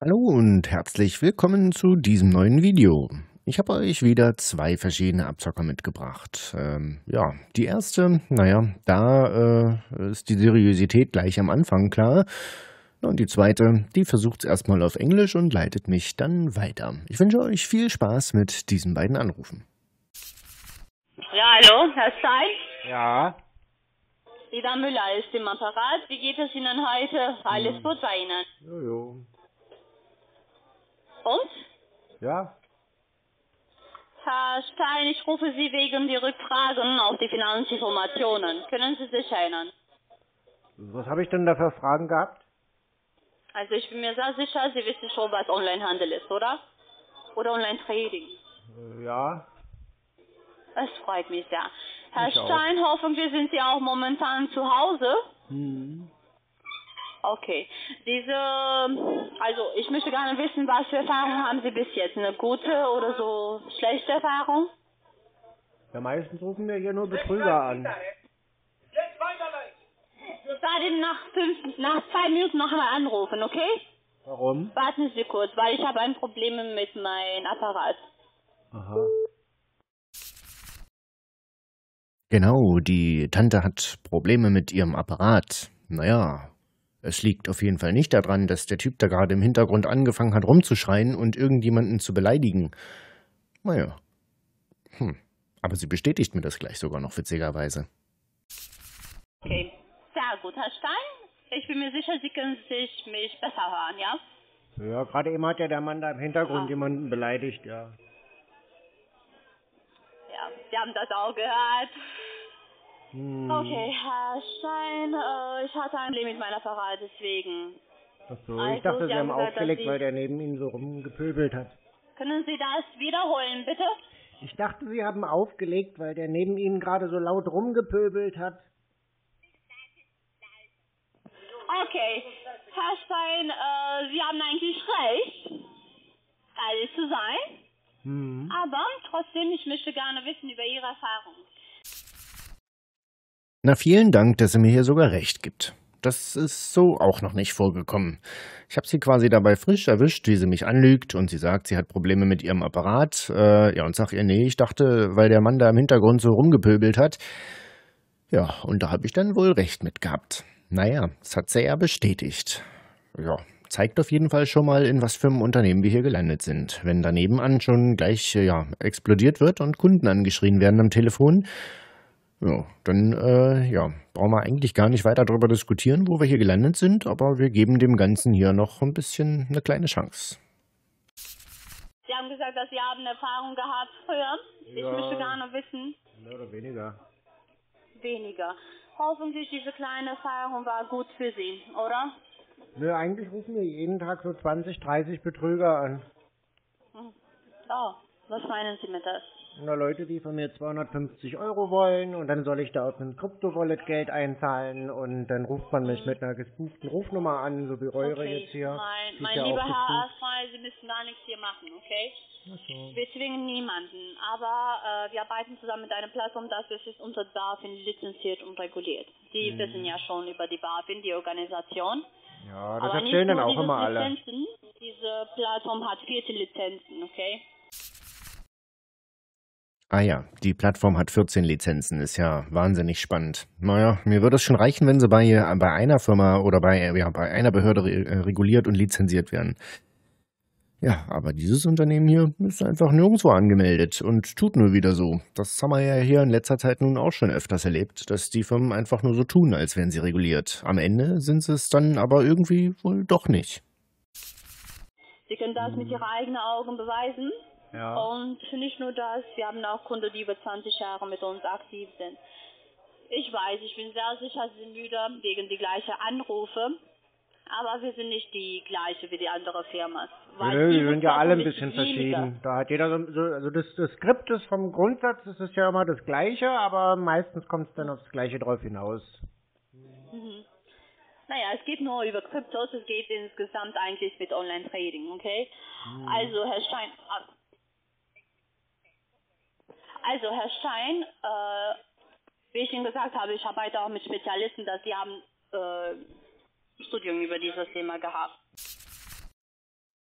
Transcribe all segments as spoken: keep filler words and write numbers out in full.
Hallo und herzlich willkommen zu diesem neuen Video. Ich habe euch wieder zwei verschiedene Abzocker mitgebracht. Ähm, ja, die erste, naja, da äh, ist die Seriosität gleich am Anfang klar. Und die zweite, die versucht es erstmal auf Englisch und leitet mich dann weiter. Ich wünsche euch viel Spaß mit diesen beiden Anrufen. Ja, hallo, Herr Stein? Ja. Ida Müller ist im Apparat. Wie geht es Ihnen heute? Alles Hm. gut bei Ihnen? Jojo. Und? Ja. Herr Stein, ich rufe Sie wegen die Rückfragen auf die Finanzinformationen. Können Sie sich erinnern? Was habe ich denn da für Fragen gehabt? Also ich bin mir sehr sicher, Sie wissen schon, was Onlinehandel ist, oder? Oder Online-Trading. Äh, ja. Es freut mich sehr. Herr Ich auch. Stein, hoffentlich sind Sie auch momentan zu Hause. Hm. Okay. Diese, also ich möchte gerne wissen, was für Erfahrungen haben Sie bis jetzt? Eine gute oder so schlechte Erfahrung? Ja, meistens rufen mir hier nur Betrüger an. Ich werde nach fünf, nach zwei Minuten noch einmal anrufen, okay? Warum? Warten Sie kurz, weil ich habe ein Problem mit meinem Apparat. Aha. Genau, die Tante hat Probleme mit ihrem Apparat. Naja, es liegt auf jeden Fall nicht daran, dass der Typ da gerade im Hintergrund angefangen hat rumzuschreien und irgendjemanden zu beleidigen. Naja. Hm. Aber sie bestätigt mir das gleich sogar noch witzigerweise. Okay, sehr gut, Herr Stein. Ich bin mir sicher, Sie können sich mich besser hören, ja? Ja, gerade eben hat ja der Mann da im Hintergrund Ah. jemanden beleidigt, ja. Ja, Sie haben das auch gehört. Hm. Okay, Herr Stein, äh, ich hatte ein Problem mit meinem Apparat, deswegen. Ach so, Also, ich dachte, Sie Sie haben haben gesagt, dass aufgelegt, Sie... weil der neben Ihnen so rumgepöbelt hat. Können Sie das wiederholen, bitte? Ich dachte, Sie haben aufgelegt, weil der neben Ihnen gerade so laut rumgepöbelt hat. Okay, Herr Stein, äh, Sie haben eigentlich recht, ehrlich zu sein, Hm. aber trotzdem, ich möchte gerne wissen über Ihre Erfahrung. Na, vielen Dank, dass er mir hier sogar recht gibt. Das ist so auch noch nicht vorgekommen. Ich habe sie quasi dabei frisch erwischt, wie sie mich anlügt und sie sagt, sie hat Probleme mit ihrem Apparat. Äh, ja, und sag ihr, nee, ich dachte, weil der Mann da im Hintergrund so rumgepöbelt hat. Ja, und da habe ich dann wohl recht mit gehabt. Naja, das hat sie ja bestätigt. Ja, zeigt auf jeden Fall schon mal, in was für einem Unternehmen wir hier gelandet sind. Wenn da nebenan schon gleich äh, ja, explodiert wird und Kunden angeschrien werden am Telefon, ja, dann äh, ja, brauchen wir eigentlich gar nicht weiter darüber diskutieren, wo wir hier gelandet sind, aber wir geben dem Ganzen hier noch ein bisschen eine kleine Chance. Sie haben gesagt, dass Sie haben Erfahrung gehabt früher. Ich Ja. möchte gerne wissen, Mehr oder weniger. weniger. Hoffentlich diese kleine Erfahrung war gut für Sie, oder? Nö, eigentlich rufen mir jeden Tag so zwanzig, dreißig Betrüger an. Hm. Oh, was meinen Sie mit das? Na, Leute, die von mir zweihundertfünfzig Euro wollen und dann soll ich da auf ein Krypto-Wallet Geld einzahlen und dann ruft man mich mit einer gespooften Rufnummer an, so wie eure Okay, jetzt hier. mein, Die ist mein ja lieber auch Herr gespooft. Asfal, Sie müssen gar nichts hier machen, okay? Ach so. Wir zwingen niemanden, aber äh, wir arbeiten zusammen mit einer Plattform, dafür ist unser BaFin lizenziert und reguliert. Sie Hm. wissen ja schon über die BaFin, die Organisation. Ja, das Aber nicht erzählen dann nur auch diese immer alle. Lizenzen, diese Plattform hat vierzehn Lizenzen, okay? Ah ja, die Plattform hat vierzehn Lizenzen, ist ja wahnsinnig spannend. Naja, mir würde es schon reichen, wenn sie bei, bei einer Firma oder bei, ja, bei einer Behörde re reguliert und lizenziert werden. Ja, aber dieses Unternehmen hier ist einfach nirgendwo angemeldet und tut nur wieder so. Das haben wir ja hier in letzter Zeit nun auch schon öfters erlebt, dass die Firmen einfach nur so tun, als wären sie reguliert. Am Ende sind sie es dann aber irgendwie wohl doch nicht. Sie können das mit Ihren eigenen Augen beweisen. Ja. Und nicht nur das, wir haben auch Kunden, die über zwanzig Jahre mit uns aktiv sind. Ich weiß, ich bin sehr sicher, Sie sind müde wegen die gleichen Anrufe. Aber wir sind nicht die gleiche wie die andere Firma. Nö, die diese sind ja alle ein Plattform ist bisschen weniger. verschieden. Da hat jeder so, so also das, das Skript ist vom Grundsatz, das ist ja immer das Gleiche, aber meistens kommt es dann aufs Gleiche drauf hinaus. Mhm. Naja, es geht nur über Kryptos, es geht insgesamt eigentlich mit Online-Trading, okay? Hm. Also, Herr Stein, also, Herr Stein, äh, wie ich Ihnen gesagt habe, ich arbeite auch mit Spezialisten, dass Sie haben äh, Studium über dieses Thema gehabt.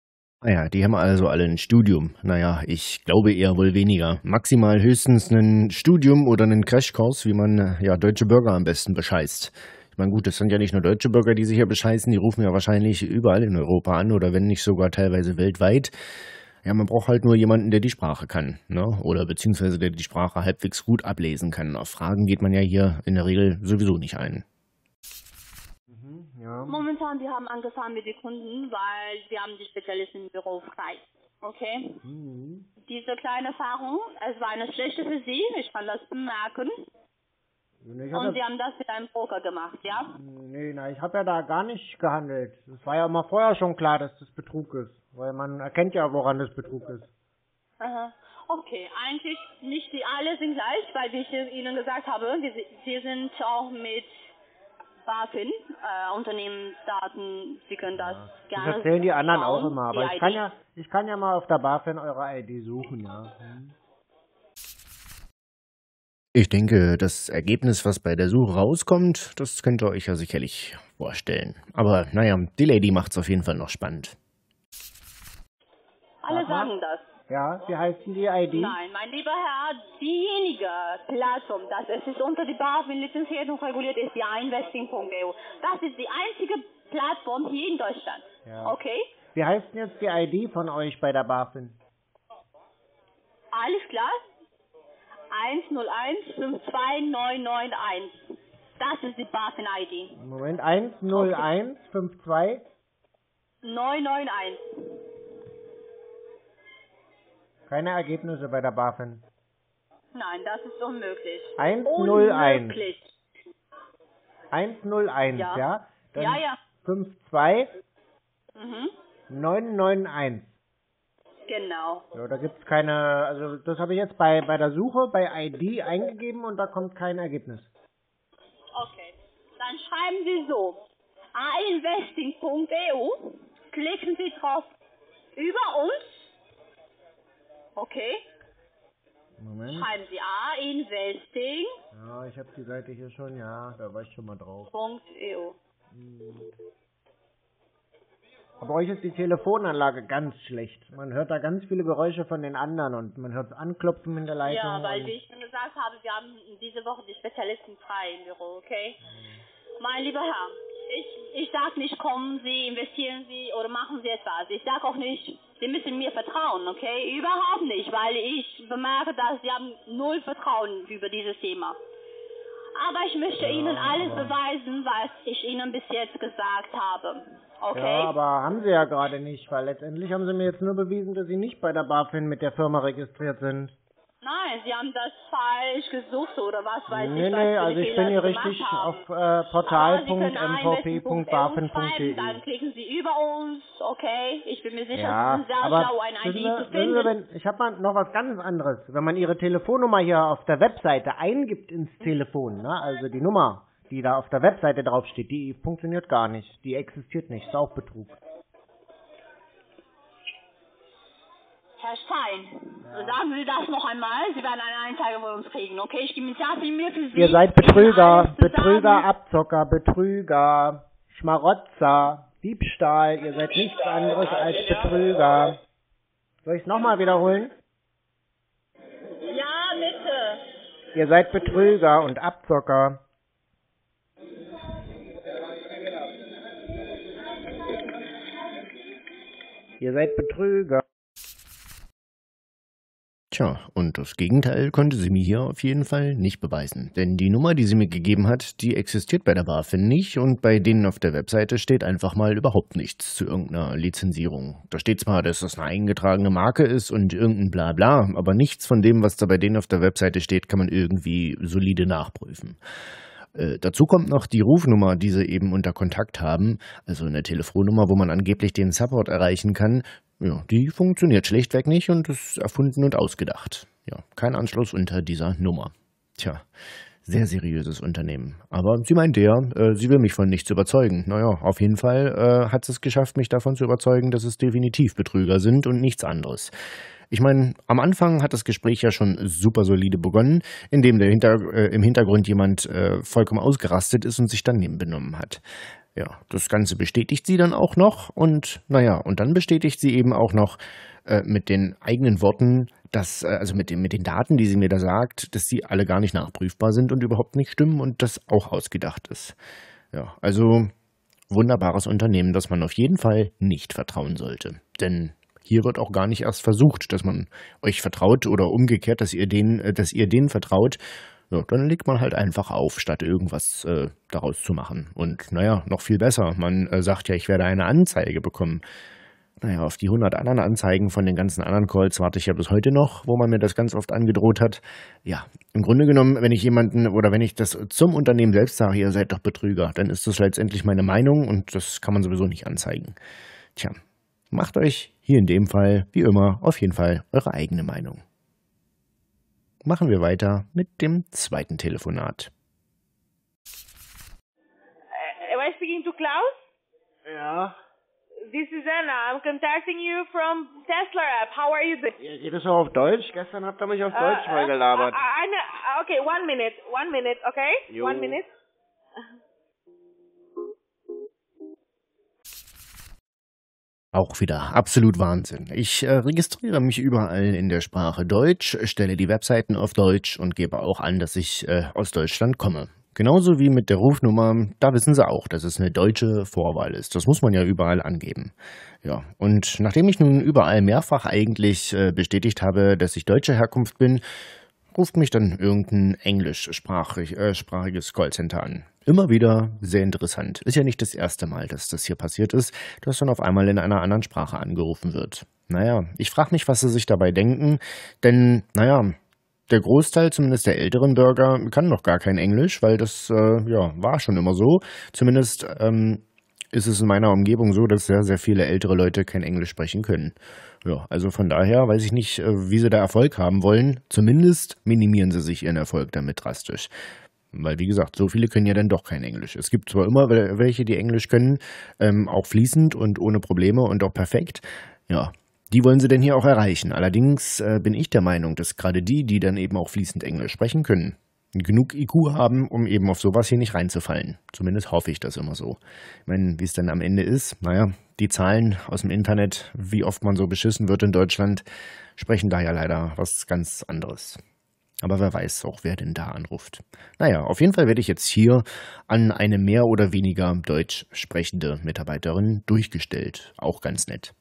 Ah ja, die haben also alle ein Studium. Naja, ich glaube eher wohl weniger. Maximal höchstens ein Studium oder einen Crashkurs, wie man äh, ja deutsche Bürger am besten bescheißt. Ich meine, gut, das sind ja nicht nur deutsche Bürger, die sich hier bescheißen, die rufen ja wahrscheinlich überall in Europa an oder wenn nicht sogar teilweise weltweit. Ja, man braucht halt nur jemanden, der die Sprache kann, ne? Oder beziehungsweise der die Sprache halbwegs gut ablesen kann. Auf Fragen geht man ja hier in der Regel sowieso nicht ein. Mhm, ja. Momentan, wir haben angefangen mit den Kunden, weil wir haben die Spezialisten im Büro frei. Okay? Mhm. Diese kleine Erfahrung, es war eine schlechte für Sie, ich kann das bemerken. Ich Und hab Sie ja, haben das mit einem Broker gemacht, ja? nee, na, ich habe ja da gar nicht gehandelt. Es war ja immer vorher schon klar, dass das Betrug ist. Weil man erkennt ja, woran das Betrug ist. Aha. Okay, eigentlich nicht die alle sind gleich, weil wie ich Ihnen gesagt habe, wir, wir sind auch mit BaFin, äh, Unternehmensdaten, Sie können das Ja. Das gerne erzählen die anderen schauen, auch immer. Aber die ich kann I D. ja, ich kann ja mal auf der BaFin eure I D suchen, ja. Hm. Ich denke, das Ergebnis, was bei der Suche rauskommt, das könnt ihr euch ja sicherlich vorstellen. Aber naja, die Lady macht's auf jeden Fall noch spannend. Alle Sag mal. sagen das. Ja, wie heißt denn die I D? Nein, mein lieber Herr, diejenige Plattform, das es ist unter die BaFin lizenziert und reguliert ist, ja investing punkt e u. Das ist die einzige Plattform hier in Deutschland. Ja. Okay? Wie heißt denn jetzt die I D von euch bei der BaFin? Alles klar? eins null eins fünf zwei neun neun eins. Das ist die BaFin I D. Moment, eins null eins fünf zwei neun neun eins. Keine Ergebnisse bei der BaFin. Nein, das ist unmöglich. eins null eins. Unmöglich. eins null eins, Ja. ja? Dann Ja, ja. fünf zwei Mhm. neun neun eins. Genau. Ja, da gibt's keine, also das habe ich jetzt bei, bei der Suche bei I D eingegeben und da kommt kein Ergebnis. Okay. Dann schreiben Sie so. a investing punkt e u. Klicken Sie drauf über uns. Okay. Moment. Schreiben Sie a investing Ja, ich habe die Seite hier schon, ja, da war ich schon mal drauf. punkt e u. Aber euch ist die Telefonanlage ganz schlecht. Man hört da ganz viele Geräusche von den anderen und man hört Anklopfen in der Leitung. Ja, weil und wie ich schon gesagt habe, wir haben diese Woche die Spezialisten frei im Büro, okay? Mein lieber Herr, ich, ich sag nicht, kommen Sie, investieren Sie oder machen Sie etwas. Ich sag auch nicht, Sie müssen mir vertrauen, okay? Überhaupt nicht, weil ich bemerke, dass Sie haben null Vertrauen über dieses Thema. Aber ich möchte Ihnen alles beweisen, was ich Ihnen bis jetzt gesagt habe. Okay? Ja, aber haben sie ja gerade nicht, weil letztendlich haben sie mir jetzt nur bewiesen, dass sie nicht bei der BaFin mit der Firma registriert sind. Nein, Sie haben das falsch gesucht oder was weiß Nee, ich, was nee, für also ich Fehler bin hier Sie gemacht richtig haben. auf äh, Aber portal Sie punkt können m v p punkt bafin punkt d e. Dann klicken Sie über uns, okay? Ich bin mir sicher, Ja, Sie sind sehr aber schlau, ein wissen I D Sie, zu wissen Sie, finden. wenn, ich habe mal noch was ganz anderes. Wenn man Ihre Telefonnummer hier auf der Webseite eingibt ins Telefon, ne, also die Nummer, die da auf der Webseite draufsteht, die funktioniert gar nicht. Die existiert nicht, ist auch Betrug. Herr Stein, sagen Sie das noch einmal. Sie werden eine Anzeige von uns kriegen, okay? Ich gebe sehr viel mehr für Sie. Ihr seid Ich will Betrüger, alles Betrüger, zusammen. Abzocker, Betrüger, Schmarotzer, Diebstahl. Ihr seid nichts anderes als Betrüger. Soll ich es nochmal wiederholen? Ja, bitte. Ihr seid Betrüger und Abzocker. Ihr seid Betrüger. Tja, und das Gegenteil konnte sie mir hier auf jeden Fall nicht beweisen. Denn die Nummer, die sie mir gegeben hat, die existiert bei der BaFin nicht und bei denen auf der Webseite steht einfach mal überhaupt nichts zu irgendeiner Lizenzierung. Da steht zwar, dass das eine eingetragene Marke ist und irgendein Blabla, aber nichts von dem, was da bei denen auf der Webseite steht, kann man irgendwie solide nachprüfen. Äh, dazu kommt noch die Rufnummer, die sie eben unter Kontakt haben, also eine Telefonnummer, wo man angeblich den Support erreichen kann. Ja, die funktioniert schlichtweg nicht und ist erfunden und ausgedacht. Ja, kein Anschluss unter dieser Nummer. Tja, sehr seriöses Unternehmen. Aber sie meint ja, äh, sie will mich von nichts überzeugen. Naja, auf jeden Fall äh, hat sie es geschafft, mich davon zu überzeugen, dass es definitiv Betrüger sind und nichts anderes. Ich meine, am Anfang hat das Gespräch ja schon super solide begonnen, indem der Hinter äh, im Hintergrund jemand äh, vollkommen ausgerastet ist und sich daneben benommen hat. Ja, das Ganze bestätigt sie dann auch noch und naja, und dann bestätigt sie eben auch noch äh, mit den eigenen Worten, dass, äh, also mit den, mit den Daten, die sie mir da sagt, dass die alle gar nicht nachprüfbar sind und überhaupt nicht stimmen und das auch ausgedacht ist. Ja, also wunderbares Unternehmen, das man auf jeden Fall nicht vertrauen sollte. Denn hier wird auch gar nicht erst versucht, dass man euch vertraut oder umgekehrt, dass ihr denen, äh, dass ihr denen vertraut. Ja, dann legt man halt einfach auf, statt irgendwas äh, daraus zu machen. Und naja, noch viel besser, man äh, sagt ja, ich werde eine Anzeige bekommen. Naja, auf die hundert anderen Anzeigen von den ganzen anderen Calls warte ich ja bis heute noch, wo man mir das ganz oft angedroht hat. Ja, im Grunde genommen, wenn ich jemanden oder wenn ich das zum Unternehmen selbst sage, ihr seid doch Betrüger, dann ist das letztendlich meine Meinung und das kann man sowieso nicht anzeigen. Tja, macht euch hier in dem Fall, wie immer, auf jeden Fall eure eigene Meinung. Machen wir weiter mit dem zweiten Telefonat. Uh, am I speaking to Klaus? Ja. This is Anna. I'm contacting you from Tesla app. How are you doing? Ihr geht es auch auf Deutsch? Gestern habt ihr mich auf Deutsch Uh, mal gelabert. I, I know. Okay, one minute. One minute, okay? Jo. One minute. Auch wieder absolut Wahnsinn. Ich äh, registriere mich überall in der Sprache Deutsch, stelle die Webseiten auf Deutsch und gebe auch an, dass ich äh, aus Deutschland komme. Genauso wie mit der Rufnummer, da wissen sie auch, dass es eine deutsche Vorwahl ist. Das muss man ja überall angeben. Ja, und nachdem ich nun überall mehrfach eigentlich äh, bestätigt habe, dass ich deutscher Herkunft bin, ruft mich dann irgendein englischsprachiges äh, sprachiges Callcenter an. Immer wieder sehr interessant. Ist ja nicht das erste Mal, dass das hier passiert ist, dass dann auf einmal in einer anderen Sprache angerufen wird. Naja, ich frage mich, was sie sich dabei denken, denn, naja, der Großteil, zumindest der älteren Bürger, kann noch gar kein Englisch, weil das, äh, ja, war schon immer so. Zumindest, ähm, ist es in meiner Umgebung so, dass sehr, sehr viele ältere Leute kein Englisch sprechen können. Ja, also von daher weiß ich nicht, wie sie da Erfolg haben wollen. Zumindest minimieren sie sich ihren Erfolg damit drastisch. Weil, wie gesagt, so viele können ja dann doch kein Englisch. Es gibt zwar immer welche, die Englisch können, ähm, auch fließend und ohne Probleme und auch perfekt. Ja, die wollen sie denn hier auch erreichen. Allerdings äh, bin ich der Meinung, dass gerade die, die dann eben auch fließend Englisch sprechen können, genug I Q haben, um eben auf sowas hier nicht reinzufallen. Zumindest hoffe ich das immer so. Ich meine, wie es dann am Ende ist, naja, die Zahlen aus dem Internet, wie oft man so beschissen wird in Deutschland, sprechen da ja leider was ganz anderes. Aber wer weiß auch, wer denn da anruft. Naja, auf jeden Fall werde ich jetzt hier an eine mehr oder weniger deutsch sprechende Mitarbeiterin durchgestellt. Auch ganz nett.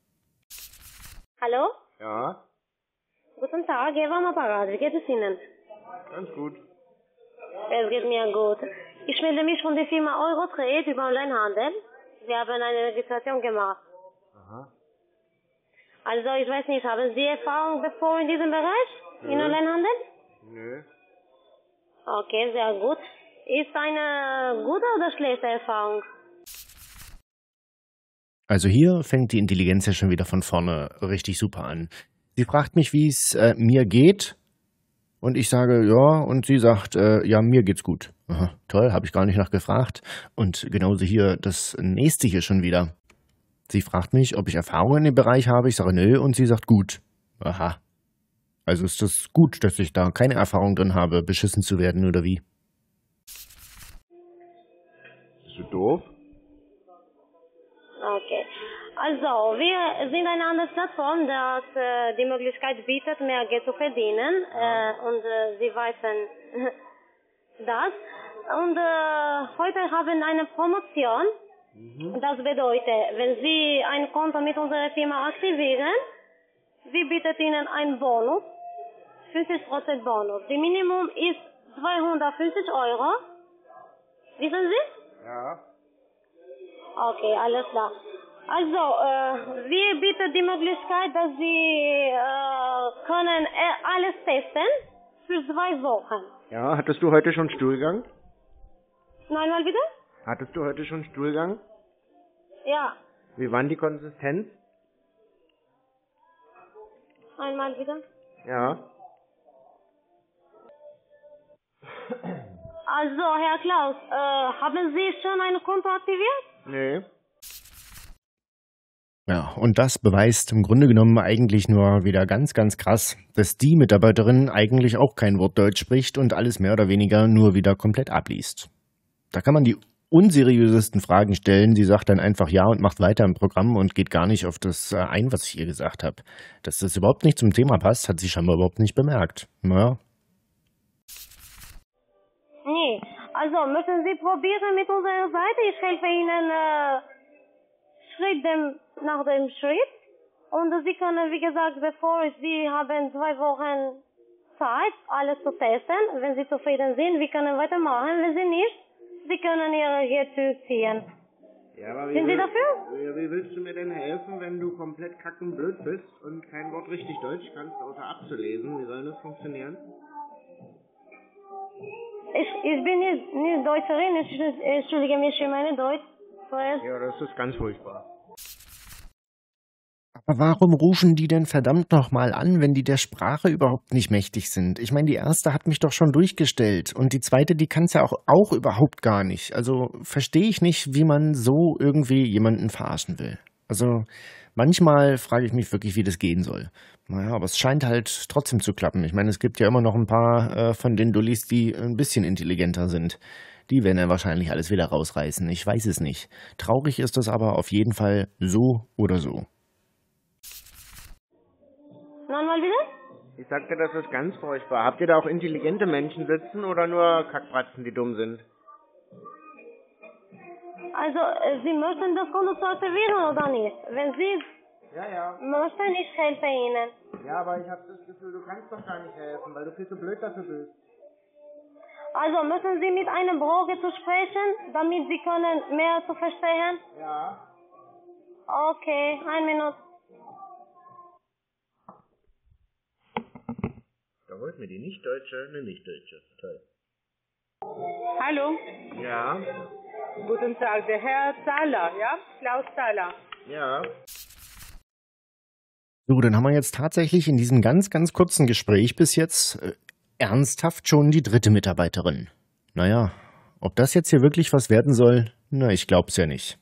Hallo? Ja, Guten Tag, Eva am Apparat. Wie geht es Ihnen? ganz gut. Es geht mir gut. Ich melde mich von der Firma Eurotrade über Onlinehandel. Wir haben eine Registration gemacht. Aha. Also, ich weiß nicht, haben Sie Erfahrung bevor in diesem Bereich? In Nö. Onlinehandel? Nö. Okay, sehr gut. Ist eine gute oder schlechte Erfahrung? Also hier fängt die Intelligenz ja schon wieder von vorne richtig super an. Sie fragt mich, wie es äh, mir geht. Und ich sage, ja, und sie sagt, äh, ja, mir geht's gut. Aha, toll, habe ich gar nicht nachgefragt. Und genauso hier das nächste hier schon wieder. Sie fragt mich, ob ich Erfahrung in dem Bereich habe. Ich sage, nö, und sie sagt, gut. Aha. Also ist das gut, dass ich da keine Erfahrung drin habe, beschissen zu werden, oder wie? Bist du doof? Okay. Also, wir sind eine andere Plattform, das äh, die Möglichkeit bietet, mehr Geld zu verdienen. Äh, und äh, Sie wissen das. Und äh, heute haben wir eine Promotion. Mhm. Das bedeutet, wenn Sie ein Konto mit unserer Firma aktivieren, wir bieten Ihnen einen Bonus, fünfzig Prozent Bonus. Die Minimum ist zweihundertfünfzig Euro. Wissen Sie? Ja. Okay, alles klar. Also, äh, wir bieten die Möglichkeit, dass Sie äh, können äh, alles testen für zwei Wochen. Ja, hattest du heute schon Stuhlgang? Neunmal bitte? Hattest du heute schon Stuhlgang? Ja. Wie war die Konsistenz? Einmal bitte. Ja. Also, Herr Klaus, äh, haben Sie schon ein Konto aktiviert? Nee. Ja, und das beweist im Grunde genommen eigentlich nur wieder ganz, ganz krass, dass die Mitarbeiterin eigentlich auch kein Wort Deutsch spricht und alles mehr oder weniger nur wieder komplett abliest. Da kann man die unseriösesten Fragen stellen. Sie sagt dann einfach ja und macht weiter im Programm und geht gar nicht auf das äh, ein, was ich ihr gesagt habe. Dass das überhaupt nicht zum Thema passt, hat sie scheinbar überhaupt nicht bemerkt. Naja. Nee, also müssen Sie probieren mit unserer Seite. Ich helfe Ihnen äh, Schritt dem, nach dem Schritt. Und Sie können, wie gesagt, bevor Sie haben zwei Wochen Zeit, alles zu testen. Wenn Sie zufrieden sind, wir können weitermachen. Wenn Sie nicht, Sie können Ihre hier zurückziehen. Ja, aber wie Sind Sie will- dafür? Ja, wie willst du mir denn helfen, wenn du komplett kackenblöd bist und kein Wort richtig Deutsch kannst, außer abzulesen? Wie soll das funktionieren? Ich, ich bin nicht, nicht Deutscherin. Ich, entschuldige mich für meine Deutsch. Zuerst. Ja, das ist ganz furchtbar. Aber warum rufen die denn verdammt nochmal an, wenn die der Sprache überhaupt nicht mächtig sind? Ich meine, die erste hat mich doch schon durchgestellt und die zweite, die kann es ja auch, auch überhaupt gar nicht. Also verstehe ich nicht, wie man so irgendwie jemanden verarschen will. Also manchmal frage ich mich wirklich, wie das gehen soll. Naja, aber es scheint halt trotzdem zu klappen. Ich meine, es gibt ja immer noch ein paar äh, von den Dullis, die ein bisschen intelligenter sind. Die werden ja wahrscheinlich alles wieder rausreißen. Ich weiß es nicht. Traurig ist es aber auf jeden Fall so oder so. Nochmal bitte? Ich sagte, das ist ganz furchtbar. Habt ihr da auch intelligente Menschen sitzen oder nur Kackbratzen, die dumm sind? Also, äh, Sie möchten das Konto zu aktivieren oder nicht? Wenn Sie Ja, ja. möchten, ich helfe Ihnen. Ja, aber ich habe das Gefühl, du kannst doch gar nicht helfen, weil du viel zu blöd dafür bist. Also, müssen Sie mit einem Broker zu sprechen, damit Sie können mehr zu verstehen? Ja. Okay, ein Minute. Da holt mir die Nicht-Deutsche eine Nicht-Deutsche. Toll. Hallo, Ja. guten Tag, der Herr Zahler, ja? Klaus Zahler. Ja. So, dann haben wir jetzt tatsächlich in diesem ganz, ganz kurzen Gespräch bis jetzt äh, ernsthaft schon die dritte Mitarbeiterin. Naja, ob das jetzt hier wirklich was werden soll, na, ich glaub's ja nicht.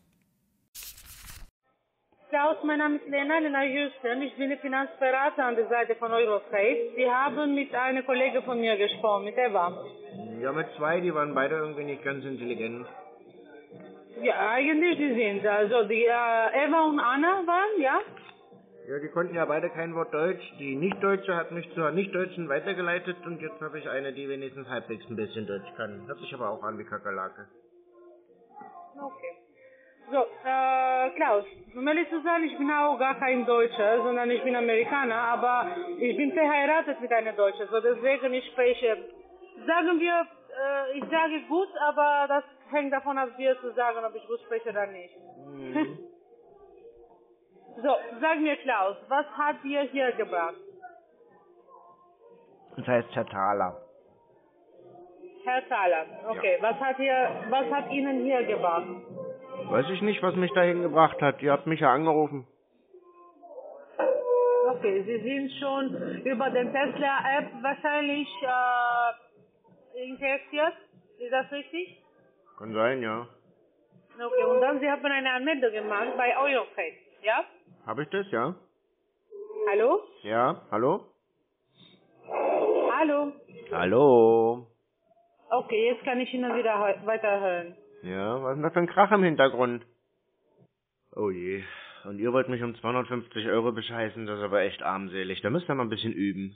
Klaus, mein Name ist Lena, Lena Houston. Ich bin der Finanzberater an der Seite von Eurotrade. Sie haben mit einer Kollegin von mir gesprochen, mit Eva. Ja, mit zwei, die waren beide irgendwie nicht ganz intelligent. Ja, eigentlich die sind. Also die äh, Eva und Anna waren, ja? Ja, die konnten ja beide kein Wort Deutsch. Die Nicht-Deutsche hat mich zur Nicht-Deutschen weitergeleitet und jetzt habe ich eine, die wenigstens halbwegs ein bisschen Deutsch kann. Hört sich aber auch an wie Kakerlake. Okay. So, äh, Klaus, um ehrlich zu sein, ich bin auch gar kein Deutscher, sondern ich bin Amerikaner, aber ich bin verheiratet mit einer Deutschen, so deswegen ich spreche, sagen wir, äh, ich sage gut, aber das hängt davon ab, dir zu sagen, ob ich gut spreche oder nicht. Mhm. So, sag mir Klaus, was hat dir hier gebracht? Das heißt Chatala. Herr Thaler, okay, was hat hier, was hat Ihnen hier gebracht? Weiß ich nicht, was mich dahin gebracht hat. Ihr habt mich ja angerufen. Okay, Sie sind schon über den Tesla-App wahrscheinlich äh, interessiert, ist das richtig? Kann sein, ja. Okay, und dann Sie haben eine Anmeldung gemacht bei Eurotrade, ja? Habe ich das, ja? Hallo? Ja, hallo? Hallo? Hallo? Okay, jetzt kann ich Ihnen wieder heu- weiterhören. Ja, was ist denn da für ein Krach im Hintergrund? Oh je. Und ihr wollt mich um zweihundertfünfzig Euro bescheißen, das ist aber echt armselig. Da müsst ihr mal ein bisschen üben.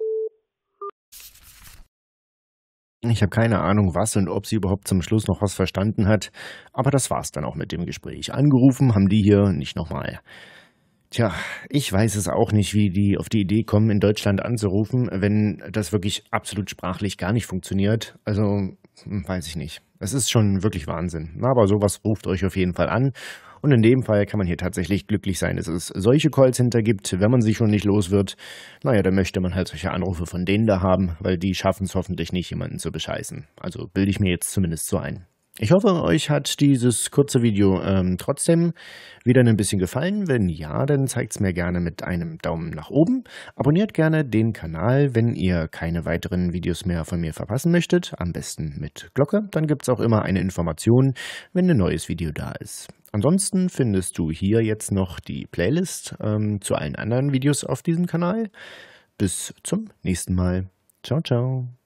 Ich habe keine Ahnung, was und ob sie überhaupt zum Schluss noch was verstanden hat, aber das war's dann auch mit dem Gespräch. Angerufen haben die hier nicht nochmal. Tja, ich weiß es auch nicht, wie die auf die Idee kommen, in Deutschland anzurufen, wenn das wirklich absolut sprachlich gar nicht funktioniert. Also, hm, weiß ich nicht. Es ist schon wirklich Wahnsinn. Aber sowas ruft euch auf jeden Fall an. Und in dem Fall kann man hier tatsächlich glücklich sein, dass es solche Callcenter gibt, wenn man sie schon nicht los wird. Naja, dann möchte man halt solche Anrufe von denen da haben, weil die schaffen es hoffentlich nicht, jemanden zu bescheißen. Also bilde ich mir jetzt zumindest so ein. Ich hoffe, euch hat dieses kurze Video ähm, trotzdem wieder ein bisschen gefallen. Wenn ja, dann zeigt es mir gerne mit einem Daumen nach oben. Abonniert gerne den Kanal, wenn ihr keine weiteren Videos mehr von mir verpassen möchtet. Am besten mit Glocke. Dann gibt es auch immer eine Information, wenn ein neues Video da ist. Ansonsten findest du hier jetzt noch die Playlist ähm, zu allen anderen Videos auf diesem Kanal. Bis zum nächsten Mal. Ciao, ciao.